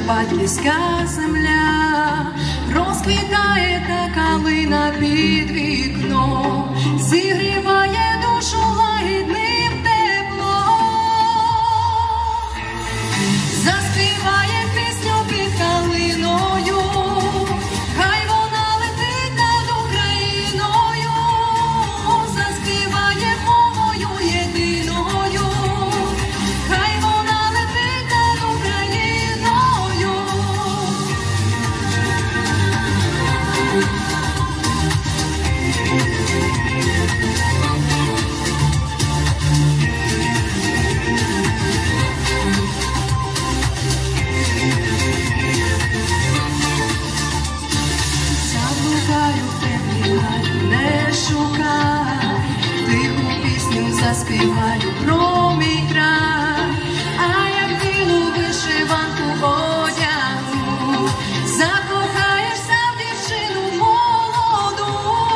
батьківська земля, розквітає та калина під вікном, зігріває душу лагідним теплом, заспіває пісню під калиною, хай вона летить над Україною, заспіває мовою єдиною, хай вона летить над Україною. Заблукаю в темряві, не шукай, тиху пісню заспіваю про мій край, а як білу вишиванку одягну, закохаєшся в дівчину молоду,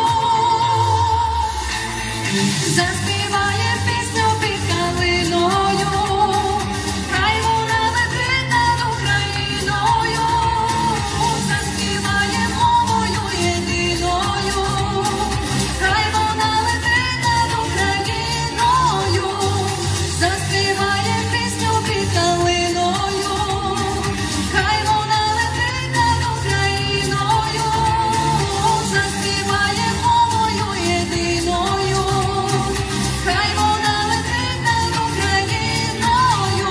заспіває пісню під калиною, хай вона летить над Україною, заспіває мовою єдиною, хай вона летить над Україною, заспіває пісню під калиною, хай вона летить над Україною, заспіває мовою єдиною, хай вона летить над Україною.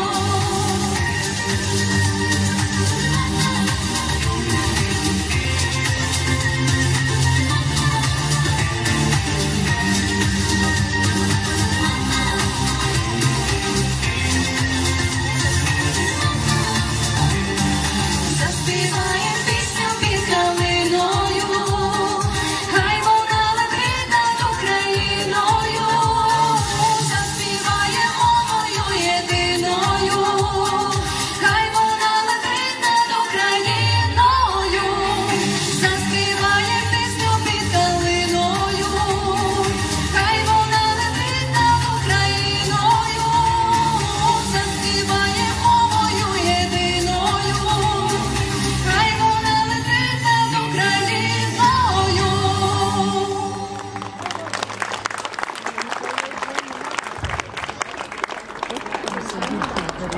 Заспіває пісню під калиною, хай вона летить над Україною, заспіває мовою єдиною, хай вона летить над Україною, заспіває пісню під калиною, хай вона летить над Україною, заспіває мовою єдиною, хай вона летить над Україною.